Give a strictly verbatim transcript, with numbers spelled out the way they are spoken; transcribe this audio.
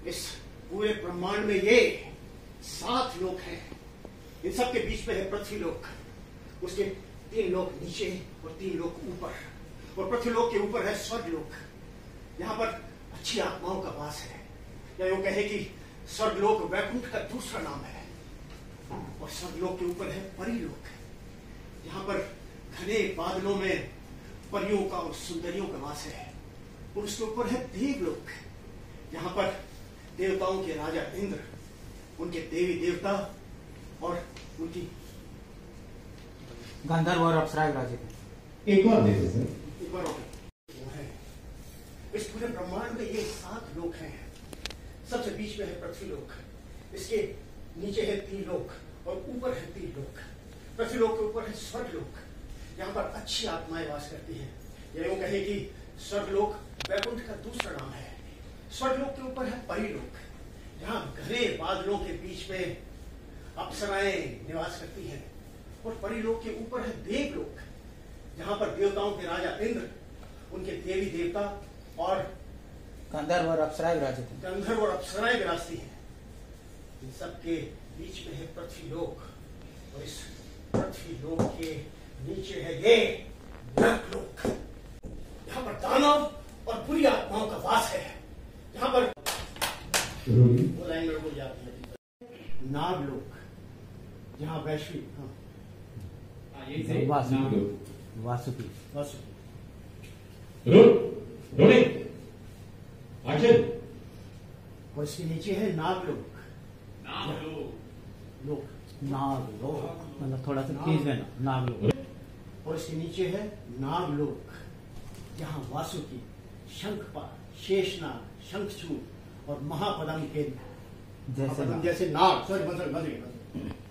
इस पूरे ब्रह्मांड में ये सात लोक हैं। इन सब के बीच में है पृथ्वी लोक, उसके तीन लोक नीचे और तीन लोक ऊपर, और पृथ्वी लोक के ऊपर है स्वर्ग लोक। यहाँ पर अच्छी आत्माओं का वास है, या यूं कहे कि स्वर्ग लोक वैकुंठ का दूसरा नाम है। और स्वर्ग लोक के ऊपर है परिलोक, यहाँ पर घने बादलों में परियों का और सुंदरियों का वास है। और उसके ऊपर है देवलोक, यहाँ पर देवताओं के राजा इंद्र, उनके देवी देवता और उनकी गंधर्व और अप्सराएं विराजित हैं। एक बार देखो सर, एक बार वो है। इस पूरे ब्रह्मांड में ये सात लोक हैं। सबसे बीच में है पृथ्वी लोक, इसके नीचे है तीन लोक और ऊपर है तीन लोक। पृथ्वी लोक के ऊपर है स्वर्ग लोक, यहाँ पर अच्छी आत्माएं वास करती हैं। या यूं कहे कि स्वर्ग लोक वैकुंठ का दूसरा नाम है। स्वर्ग लोक के ऊपर है परिलोक, जहाँ घने बादलों के बीच में अप्सराएं निवास करती हैं। और परिलोक के ऊपर है देवलोक, जहाँ पर देवताओं के राजा इंद्र, उनके देवी देवता और गंधर्व और अप्सराएं विराजित हैं। गंधर्व और अप्सराएं विराजती हैं। इन सबके बीच में है पृथ्वी लोक, और इस पृथ्वी लोक के नीचे है ये नरक लोक, यहाँ पर दानव और बुरी आत्माओं का वास है। यहाँ पर वो लाइन मेरे को याद है, नागलोक, जहाँ वैश्विक हाँ वासुकी वासुकी वासुकी रोलिंग एक्शन। और इसके नीचे है नागलोक। नागलोक लोक नागलोक, मतलब थोड़ा सा तेज है ना, नागलोक। और इसके नीचे है नागलोक, जहाँ वासुकी, शंखपाल, शेषनाग, शंखचूड़ और महापदम के जैसे जैसे नाग सॉरी